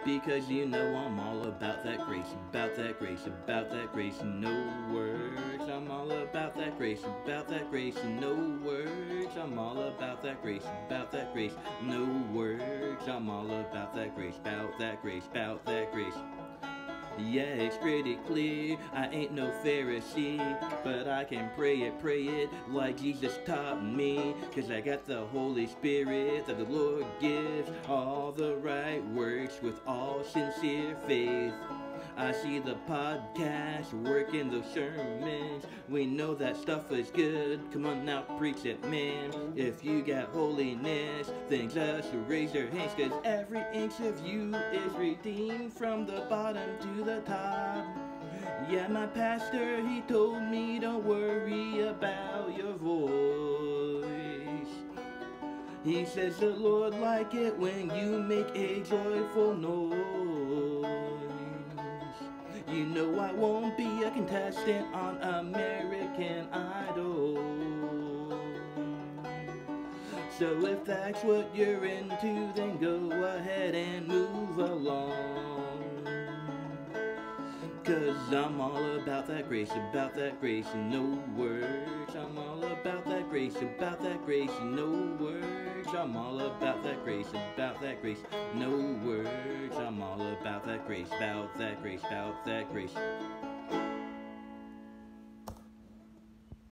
Because you know I'm all about that grace, about that grace, about that grace, no words. I'm all about that grace, about that grace, no words. I'm all about that grace, about that grace, no words. I'm all about that grace, about that grace, about that grace. Yeah, it's pretty clear, I ain't no Pharisee, but I can pray it like Jesus taught me. Cause I got the Holy Spirit that the Lord gives, all the right works with all sincere faith. I see the podcast, working those sermons. We know that stuff is good. Come on now, preach it, man. If you got holiness, then just raise your hands. Cause every inch of you is redeemed from the bottom to the top. Yeah, my pastor, he told me don't worry about your voice. He says the Lord like it when you make a joyful noise. You know I won't be a contestant on American Idol. So if that's what you're into, then go ahead and move along. Cause I'm all about that grace, no words. I'm all about that grace, no words. I'm all about that grace, no words. I'm all about that grace, about that grace, about that grace.